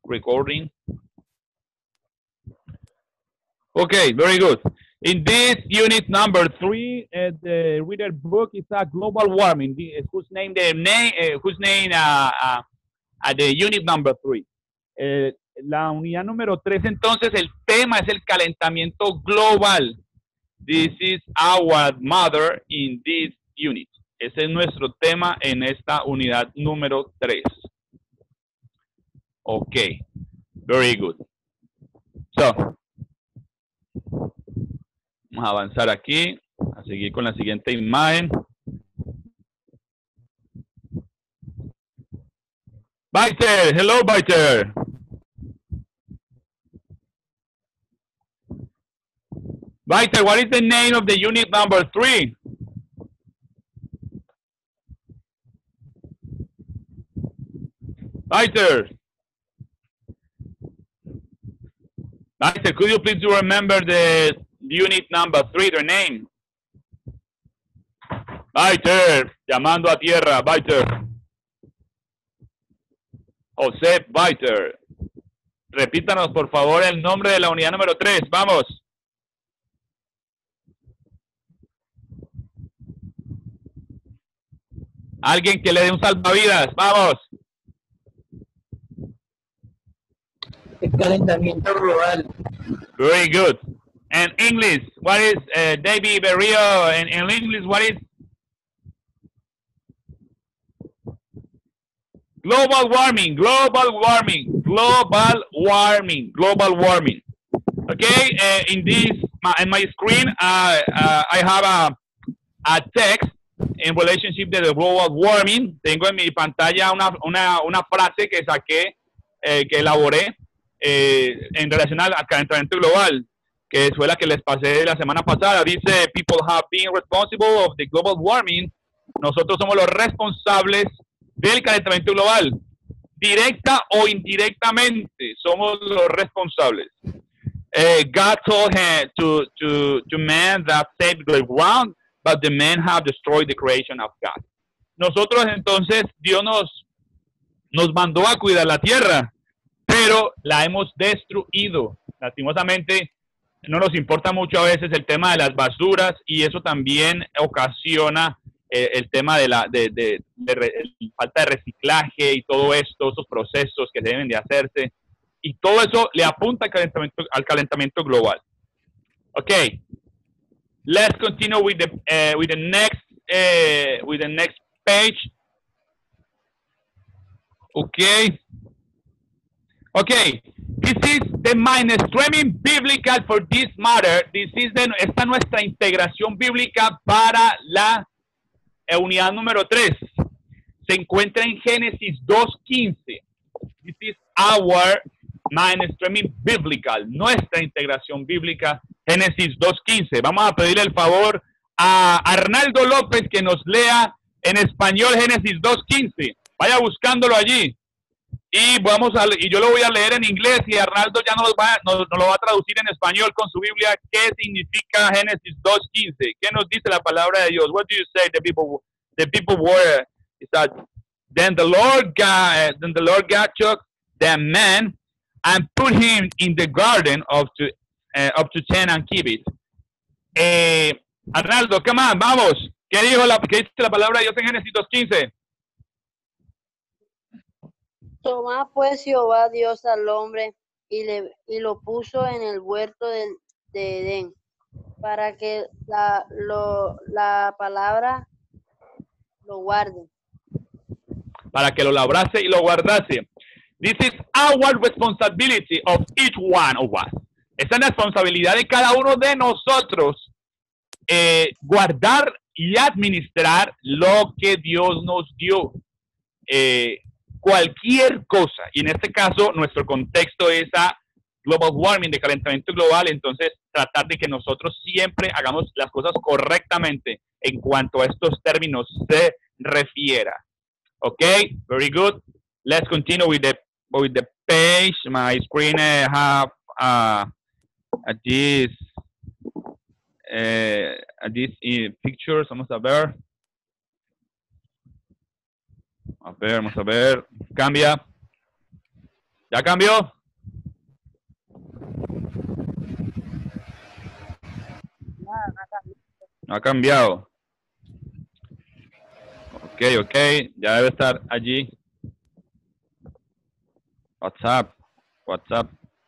recording. Okay, very good. In this unit number 3, the reader book is a global warming. Whose name the unit number 3. La unidad número 3, entonces, el tema es el calentamiento global. This is our mother in this unit. Ese es nuestro tema en esta unidad número 3. Ok, very good. So, vamos a avanzar aquí, a seguir con la siguiente imagen. Biter, hello Biter. Biter, what is the name of the unit number 3? Biter. Biter, could you please remember the unit number 3, the name? Biter, llamando a tierra, Biter. José Biter. Repítanos, por favor, el nombre de la unidad número 3. Vamos. Alguien que le dé un salvavidas. Vamos. El calentamiento global. Very good. And English, what is David Berrio? In English, what is global warming? Global warming. Global warming. Global warming. Okay. In my screen, I have a text in relationship to the global warming. Tengo en mi pantalla una frase que saqué, que elaboré en relación al calentamiento global, que fue la que les pasé la semana pasada. Dice, people have been responsible of the global warming. Nosotros somos los responsables del calentamiento global. Directa o indirectamente, somos los responsables. God told to man that saved the ground, but the men have destroyed the creation of God. Nosotros entonces, Dios nos mandó a cuidar la tierra, pero la hemos destruido. Lastimosamente, no nos importa mucho a veces el tema de las basuras, y eso también ocasiona el tema de falta de reciclaje y todo esto, esos procesos que deben de hacerse, y todo eso le apunta al calentamiento global. Okay, let's continue with the next page. Okay, this is the mainstreaming biblical for this matter. Esta nuestra integración bíblica para la unidad número 3. Se encuentra en Génesis 2:15. This is our mainstreaming biblical, nuestra integración bíblica, Génesis 2:15. Vamos a pedirle el favor a Arnaldo López que nos lea en español Génesis 2:15. Vaya buscándolo allí. Y yo lo voy a leer en inglés, y Arnaldo ya nos lo va a traducir en español con su Biblia. ¿Qué significa Génesis 2:15? ¿Qué nos dice la palabra de Dios? What do you say? The people were, is that then the Lord God took the man and put him in the garden up to 10 and keep it. Arnaldo, come on, vamos. ¿Qué dice la palabra de Dios en Génesis 2:15? Tomó pues Jehová Dios al hombre y lo puso en el huerto de Edén, para que la palabra lo guarde. Para que lo labrase y lo guardase. This is our responsibility of each one of us. Esa es la responsabilidad de cada uno de nosotros, guardar y administrar lo que Dios nos dio. Cualquier cosa, y en este caso nuestro contexto es a global warming, de calentamiento global. Entonces tratar de que nosotros siempre hagamos las cosas correctamente en cuanto a estos términos se refiera. Okay, very good. Let's continue with the page. My screen have these pictures. Vamos a ver. Vamos a ver. Cambia. ¿Ya cambió? No ha cambiado. Ok, ok. Ya debe estar allí. WhatsApp. WhatsApp.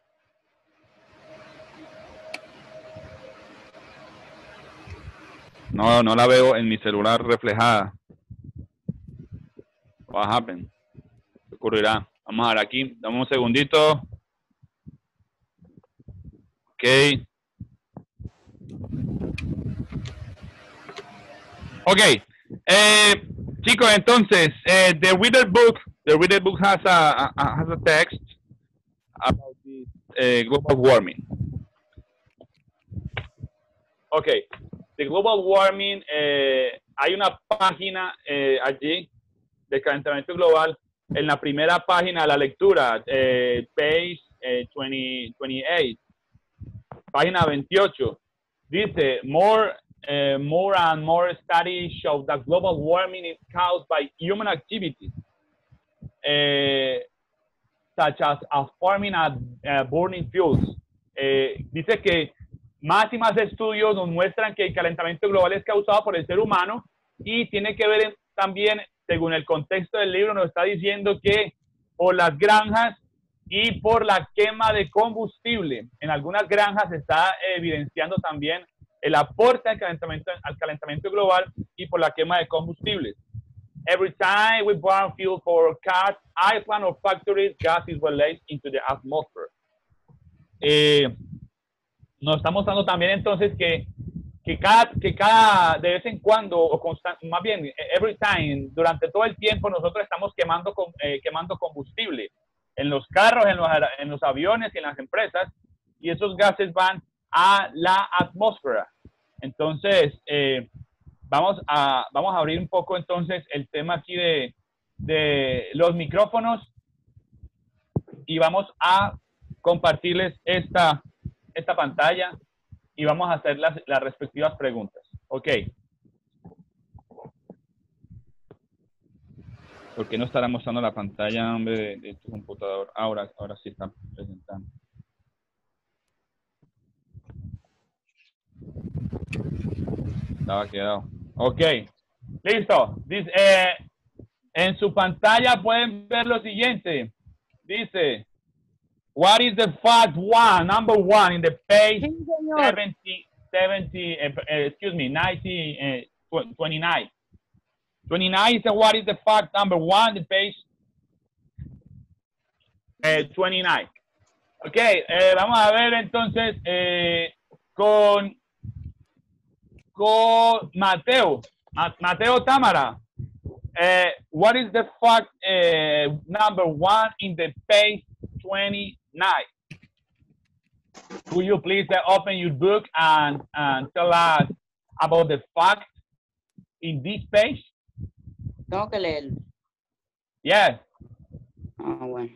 No, no la veo en mi celular reflejada. What happened? ¿Qué ocurrirá? Vamos a ver aquí. Dame un segundito. Ok. Ok. Chicos, entonces, the reader book has a text about this global warming. Ok. The global warming, hay una página allí de calentamiento global. En la primera página de la lectura, page 28, página 28, dice, more and more studies show that global warming is caused by human activities, such as farming and burning fuels. Dice que más y más estudios nos muestran que el calentamiento global es causado por el ser humano y tiene que ver también, según el contexto del libro, nos está diciendo que por las granjas y por la quema de combustible. En algunas granjas se está evidenciando también el aporte al calentamiento global y por la quema de combustibles. Every time we burn fuel for cars, islands, or factories, gas is released into the atmosphere. Nos está mostrando también entonces que cada de vez en cuando, o más bien, every time, durante todo el tiempo, nosotros estamos quemando combustible en los carros, en los aviones y en las empresas, y esos gases van a la atmósfera. Entonces, vamos a abrir un poco entonces el tema aquí de los micrófonos y vamos a compartirles esta pantalla y vamos a hacer las respectivas preguntas. Ok. ¿Por qué no estará mostrando la pantalla, hombre, de tu computador? Ahora sí está presentando. Estaba quedado. Ok. Listo. Dice, en su pantalla pueden ver lo siguiente. Dice, what is the fact one, number one in the page 29. 29 is what is the fact number one, the page 29. Ok, vamos a ver entonces con Mateo. Mateo Támara. What is the fact number one in the page 29? Will you please open your book and tell us about the fact in this page? Tengo que leerlo. Yes. Bueno.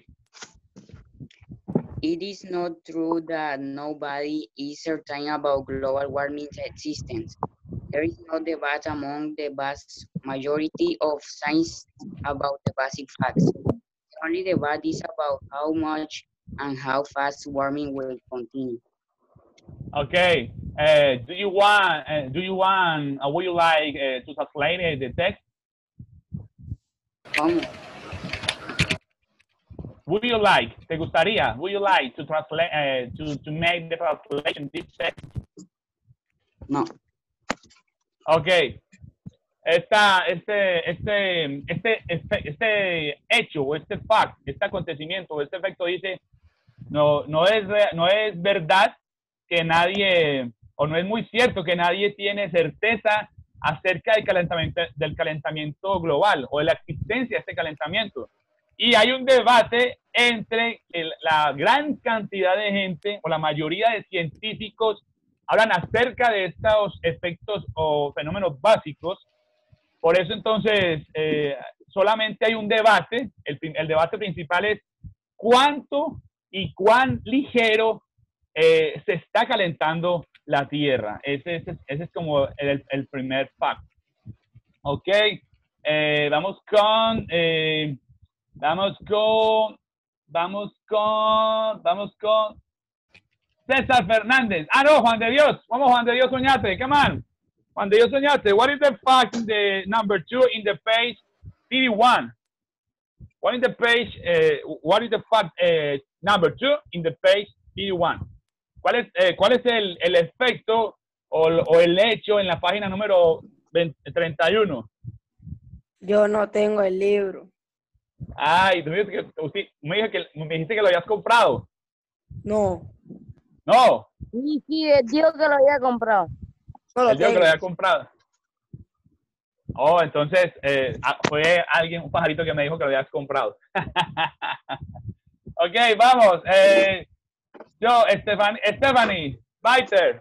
It is not true that nobody is certain about global warming's existence. There is no debate among the vast majority of science about the basic facts. The only debate is about how much and how fast warming will continue. Okay. Would you like to translate the text? ¿Cómo? Would you like to translate to make the translation this text? No. Okay. Este hecho, este fact, este acontecimiento, este efecto dice, no es verdad que nadie, o no es muy cierto que nadie tiene certeza acerca del calentamiento global o de la existencia de este calentamiento. Y hay un debate entre la gran cantidad de gente o la mayoría de científicos hablan acerca de estos efectos o fenómenos básicos. Por eso entonces solamente hay un debate. El debate principal es cuánto y cuán ligero se está calentando la Tierra. Ese es como el primer fact. Ok. Vamos con Vamos con César Fernández. Ah, no, Juan de Dios. Vamos, Juan de Dios Oñate. Come on. Juan de Dios Oñate. What is the fact in the number 2 in the page 31? What is the page, what is the fact number 2 in the page 31? ¿Cuál es el efecto o el hecho en la página número 31? Yo no tengo el libro. Ay, tú me dijiste que lo habías comprado. No. No. Sí, él dijo que lo había comprado. No Él dijo que tengo. lo había comprado. Oh, entonces fue un pajarito que me dijo que lo habías comprado. Ok, vamos. Yo, Stephanie, Biter.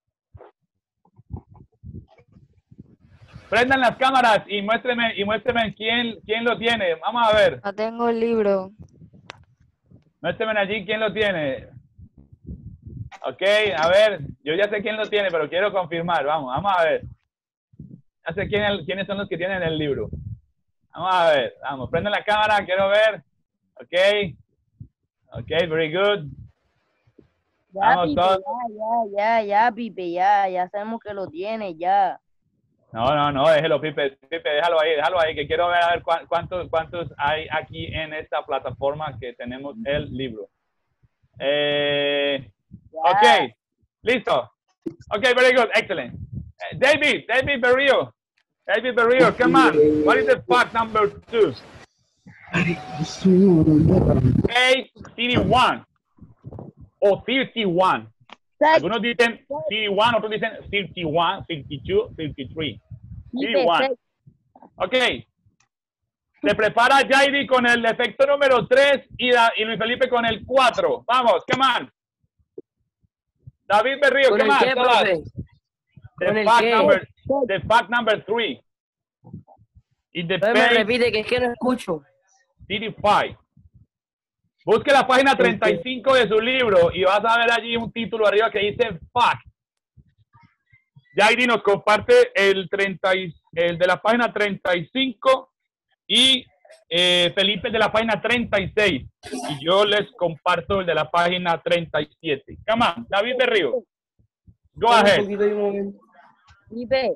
Prendan las cámaras y muéstrenme quién lo tiene. Vamos a ver. No tengo el libro. Muéstrenme allí quién lo tiene. Ok, a ver. Yo ya sé quién lo tiene, pero quiero confirmar. Vamos a ver. Ya sé quiénes son los que tienen el libro. Vamos a ver. Vamos, prenden la cámara, quiero ver. Ok. Ok, very good. Ya, Vamos Pipe, todos. ya, Pipe, ya sabemos que lo tiene, ya. No, déjelo, Pipe, déjalo ahí, que quiero ver a ver cuántos hay aquí en esta plataforma que tenemos el libro. Ok, listo. Ok, very good, excellent. David Berrio, come on. What is the fact number 2? Page 31 o 31. Algunos dicen 31, otros dicen 51, 52, 53. 31. Ok. Se prepara Jairi con el efecto número 3 y Luis Felipe con el 4. Vamos, come on. David Berrío, come on. profe? ¿Con el qué? The fact number 3. In the Me page repite que es que no escucho. 35. Busque la página 35 de su libro y vas a ver allí un título arriba que dice fact. Jairi nos comparte el de la página 35 y Felipe de la página 36. Y yo les comparto el de la página 37. Come on, David Berrío. Go ahead. Pipe.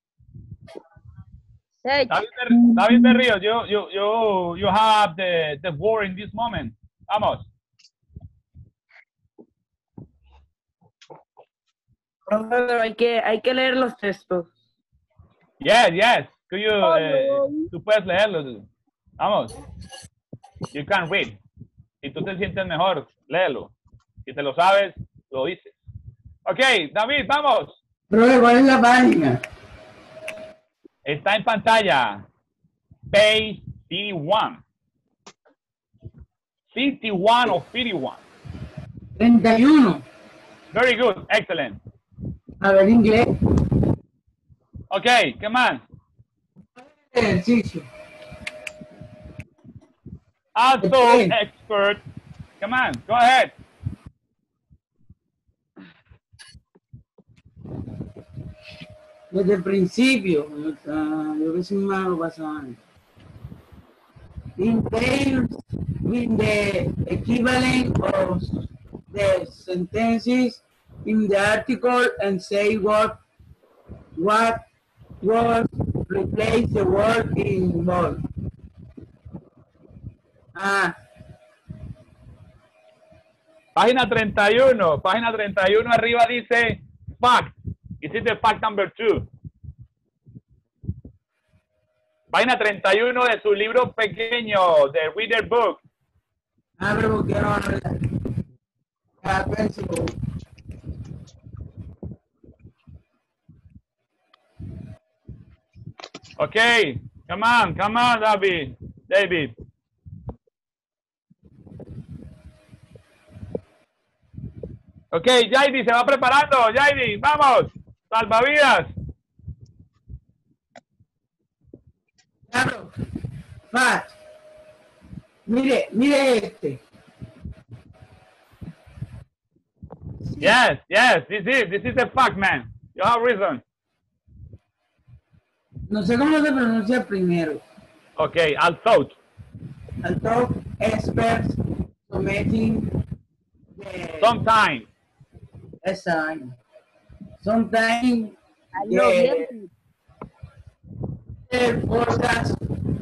David Berrío, you have the word in this moment. Vamos. Pero hay que leer los textos. Yes. Tú puedes leerlo. Vamos. You can read. Si tú te sientes mejor, léelo. Si te lo sabes, lo dices. Ok, David, vamos. Profe, ¿cuál es la página? Está en pantalla. Page 51. 51 o 51. 31. Very good. Excellent. A ver, inglés. Ok, ¿qué más? Ejercicio. Also Okay. expert. Come on, go ahead. Desde el principio. Yo que soy malo pasando. Entails with the equivalent of the sentences in the article and say what was replace the word in bold. Página 31 arriba dice fact. Is it the fact number 2? Página 31 de su libro pequeño, de Reader Book. Pero porque no hablar. Okay, come on, David. Ok, Jaidi se va preparando. Jaidi, vamos. Salvavidas. Claro. Fact. Mire este. Yes, this is a fact, man. You have reason. No sé cómo se pronuncia primero. Ok, al thought. Although experts committing Sometime. a sign. Sometimes Hazlo bien. the forecast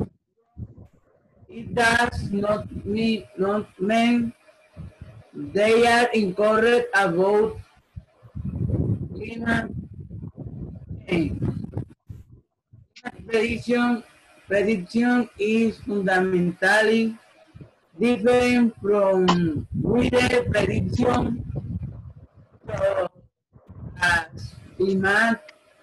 it does not mean they are incorrect about climate change. Prediction is fundamentally different from weather prediction, so as climate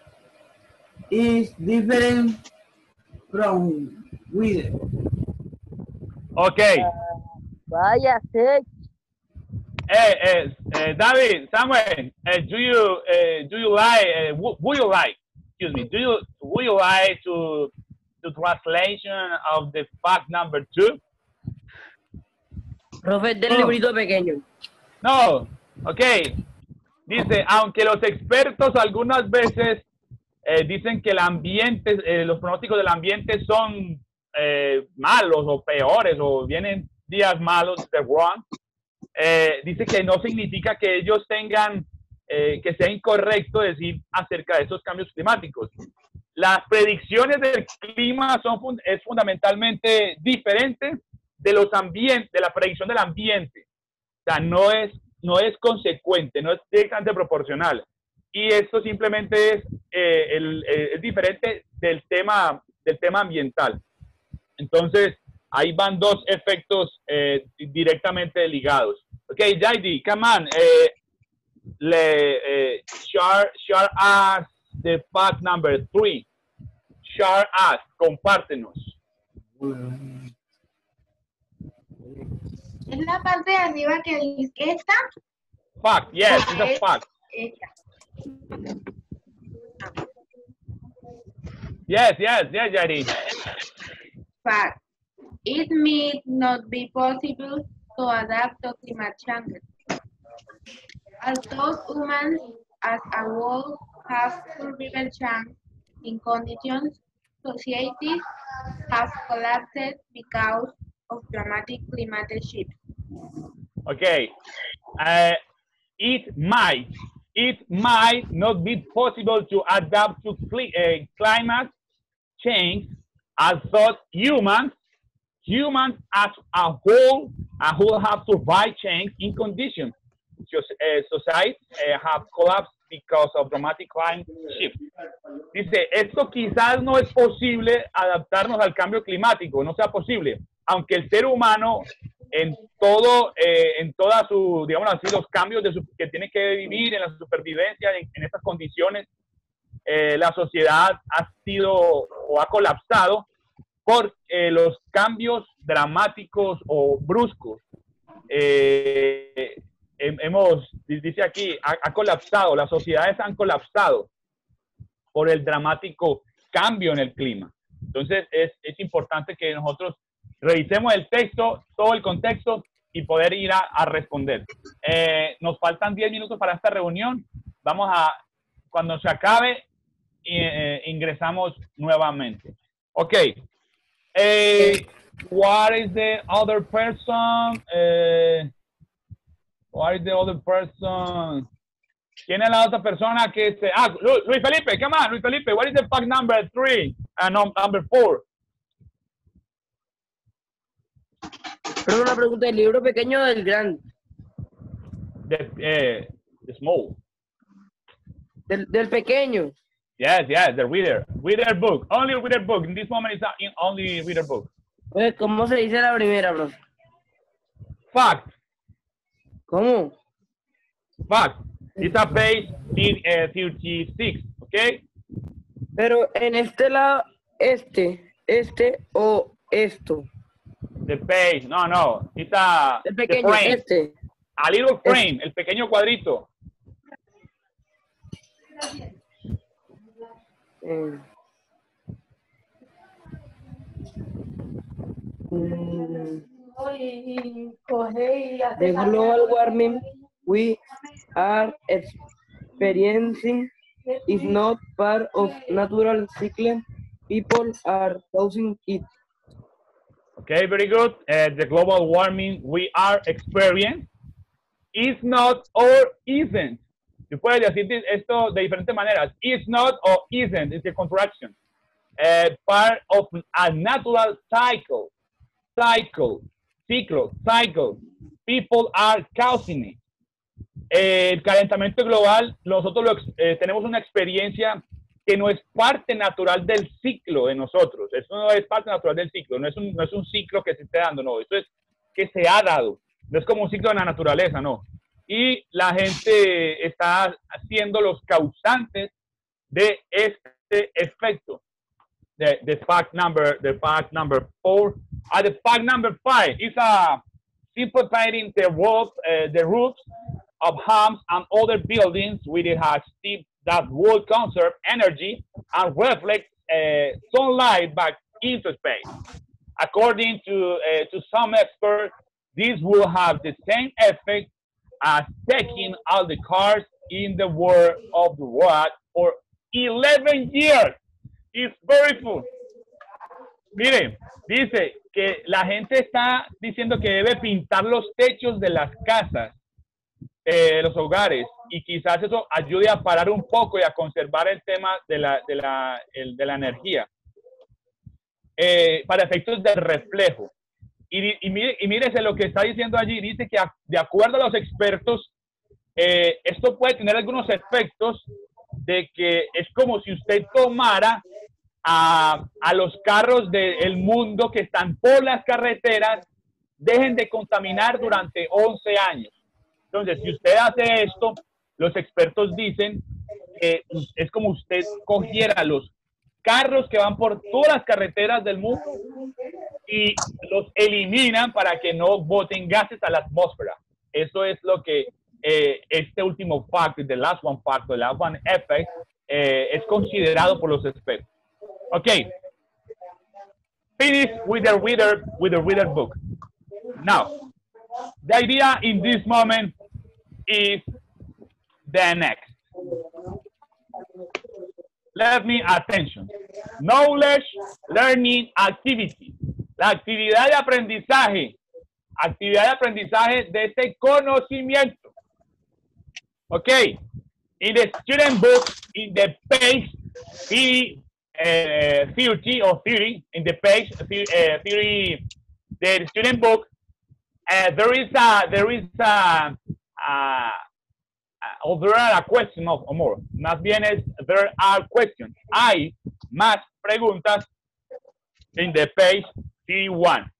is different from weather. Okay. Vaya, sí. David, Samuel, do you like? Would you like? Excuse me. Would you like to translation of the fact number 2? Profe, del Oh. librito pequeño. No. Okay. Dice, aunque los expertos algunas veces dicen que el ambiente, los pronósticos del ambiente son malos o peores o vienen días malos, de wrong. Dice que no significa que ellos tengan, que sea incorrecto decir acerca de esos cambios climáticos. Las predicciones del clima es fundamentalmente diferente de la predicción del ambiente. O sea, no es consecuente, no es directamente proporcional. Y esto simplemente es diferente del tema ambiental. Entonces, ahí van dos efectos directamente ligados. Okay, Jaidi, come on. Share us the fact number 3. Share us, compártenos. Es la parte de arriba que dice esta. Fact, yes, it's a fact. Esta. Yes, Jaidi. Fact. It may not be possible to adapt to climate change. Although humans as a whole have survival chance in conditions, societies have collapsed because of dramatic climate shifts. Okay. It might not be possible to adapt to climate change as thought humans as a whole have survived change in conditions. Society have collapsed because of dramatic climate shift. Dice, esto quizás no es posible adaptarnos al cambio climático, no sea posible, aunque el ser humano en toda su, digamos así, los cambios que tiene que vivir en la supervivencia en estas condiciones, la sociedad ha sido o ha colapsado por los cambios dramáticos o bruscos. Dice aquí, ha colapsado, las sociedades han colapsado por el dramático cambio en el clima. Entonces es importante que nosotros revisemos el texto, todo el contexto y poder ir a responder. Nos faltan 10 minutos para esta reunión. Cuando se acabe, ingresamos nuevamente. Ok. What is the other person? What is the other person? ¿Quién es la otra persona que se... Luis Felipe, come on, Luis Felipe. What is the fact number 3 and number 4? Pero una pregunta, ¿del libro pequeño o del grande? The small. Del pequeño. Yes, the reader book. Only reader book. In this moment, it's only reader book. Pues, ¿cómo se dice la primera, bro? Fact. ¿Cómo? Fact. It's a page 36, okay? Pero en este lado, este o esto. The page, no. It's a El pequeño, the frame. este. A little frame, el pequeño cuadrito. The global warming we are experiencing is not part of natural cycle. People are causing it. Okay, very good. The global warming we are experiencing is not or isn't. Tú puedes decir esto de diferentes maneras. Is not or isn't. It's a contraction. Part of a natural cycle. Cycle. People are causing it. El calentamiento global, nosotros tenemos una experiencia que no es parte natural del ciclo de nosotros. Eso no es parte natural del ciclo, no es un ciclo que se esté dando, no. Eso es que se ha dado. No es como un ciclo de la naturaleza, no. Y la gente está siendo los causantes de este efecto. The fact number 4. The fact number 5 is simplifying the roofs of homes and other buildings with it has steep that will conserve energy and reflect sunlight back into space. According to some experts, this will have the same effect as taking all the cars in the world of the road for 11 years. It's very full. Mire, dice que la gente está diciendo que debe pintar los techos de las casas, los hogares, y quizás eso ayude a parar un poco y a conservar el tema de la energía para efectos de reflejo. Y mírese lo que está diciendo allí. Dice que de acuerdo a los expertos, esto puede tener algunos efectos de que es como si usted tomara a los carros del mundo que están por las carreteras, dejen de contaminar durante 11 años. Entonces, si usted hace esto, los expertos dicen que es como usted cogiera los carros que van por todas las carreteras del mundo y los eliminan para que no boten gases a la atmósfera. Eso es lo que este último factor, the last one effect, es considerado por los expertos. Okay. Finish with the reader book. Now, the idea in this moment is the next. Let me attention. Knowledge learning activity. La actividad de aprendizaje de este conocimiento. Okay. In the student book, in the page 30 or 30, in the page 30, the student book, there is a question of or more. Más bien es there are questions. Hay más preguntas in the page 31.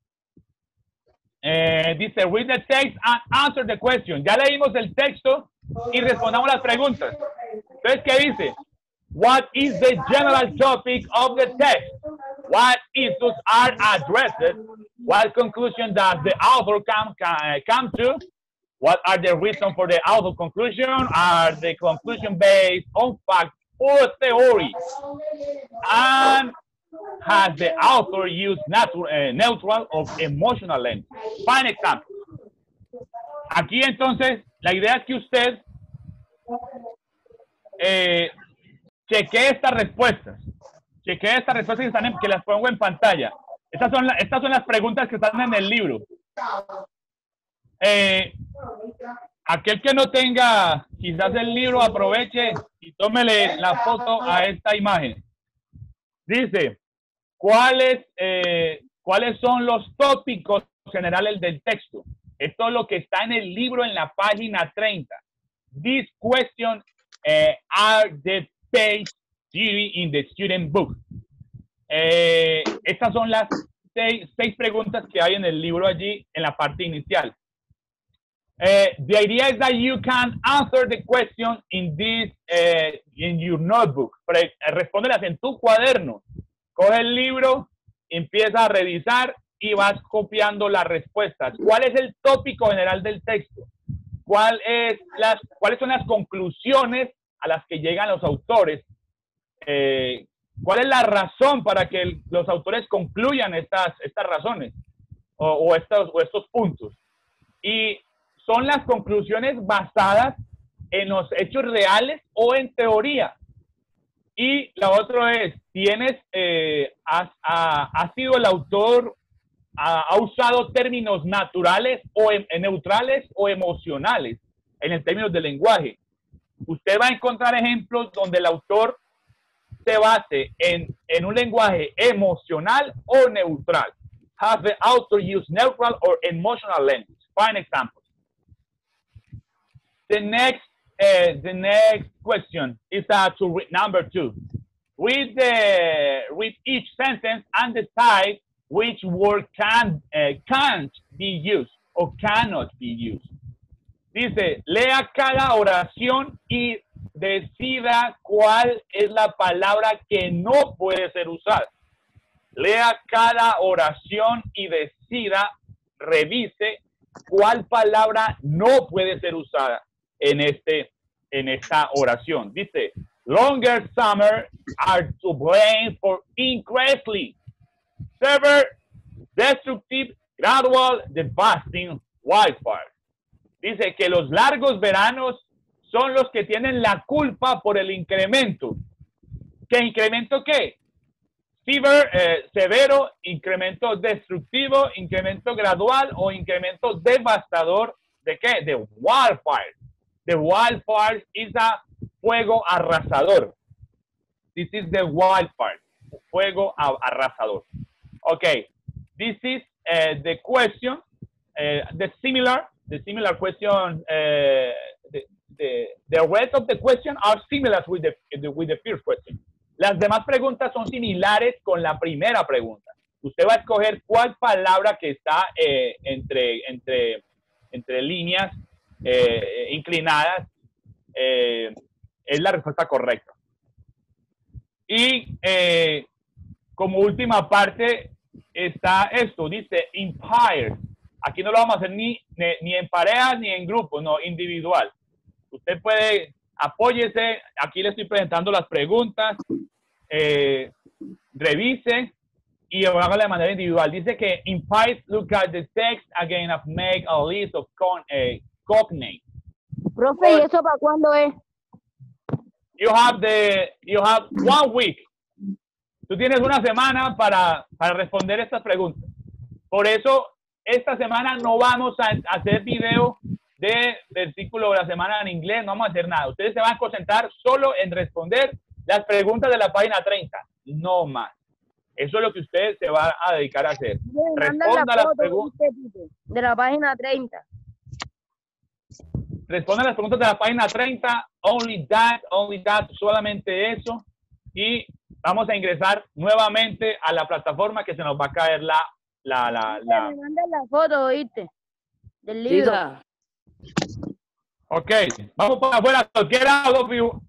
Dice read the text and answer the question. Ya leímos el texto y respondamos las preguntas. Entonces, ¿qué dice? What is the general topic of the text? What issues are addressed? What conclusion does the author come to? What are the reasons for the author conclusion? Are the conclusion based on fact or theory? And has the author used neutral or emotional language? Find example. Aquí entonces, la idea es que usted chequee estas respuestas. Chequee estas respuestas que las pongo en pantalla. Estas son las preguntas que están en el libro. Aquel que no tenga quizás el libro, aproveche y tómele la foto a esta imagen. Dice, ¿cuáles son los tópicos generales del texto? Esto es lo que está en el libro en la página 30. These questions are the page 30 in the student book. Estas son las seis preguntas que hay en el libro allí en la parte inicial. The idea is that you can answer the question in this in your notebook. Respóndelas en tu cuaderno. Coge el libro, empieza a revisar y vas copiando las respuestas. ¿Cuál es el tópico general del texto? ¿Cuáles son las conclusiones a las que llegan los autores? ¿Cuál es la razón para que los autores concluyan estas razones o estos puntos? Y son las conclusiones basadas en los hechos reales o en teoría. Y la otra es, ¿has sido el autor ha usado términos naturales o neutrales o emocionales en el términos del lenguaje. Usted va a encontrar ejemplos donde el autor se base en un lenguaje emocional o neutral. Have the author used neutral or emotional language? Find examples. The next question is to read number 2. Read each sentence and decide which word can't be used or cannot be used. Dice, lea cada oración y decida cuál es la palabra que no puede ser usada. Lea cada oración y decida, revise cuál palabra no puede ser usada en esta oración. Dice, longer summer are to blame for increasingly severe, destructive, gradual, devastating wildfires. Dice que los largos veranos son los que tienen la culpa por el incremento. ¿Qué incremento qué? Severo, incremento destructivo, incremento gradual o incremento devastador ¿de qué? De wildfires. The wildfires is a fuego arrasador. This is the wildfire. Fuego arrasador. Okay. This is the question. The similar question. The rest of the question are similar with the first question. Las demás preguntas son similares con la primera pregunta. Usted va a escoger cuál palabra que está entre líneas inclinadas es la respuesta correcta. Y como última parte está esto, dice empire. Aquí no lo vamos a hacer ni en parejas ni en grupos, no, individual. Usted puede, apóyese, aquí le estoy presentando las preguntas, revise y hágalo de manera individual. Dice que empire, look at the text again and make a list of cognates. Profe, ¿y eso para cuándo es? You have 1 week. Tú tienes una semana para responder estas preguntas. Por eso, esta semana no vamos a hacer video de versículo de la semana en inglés, no vamos a hacer nada. Ustedes se van a concentrar solo en responder las preguntas de la página 30, no más. Eso es lo que usted se va a dedicar a hacer. Responda las preguntas de la página 30. Responda las preguntas de la página 30, only that, solamente eso. Y vamos a ingresar nuevamente a la plataforma que se nos va a caer la... Me mandan la foto, ¿oíste? Del libro. Diga. Ok, vamos para afuera. Get out of you.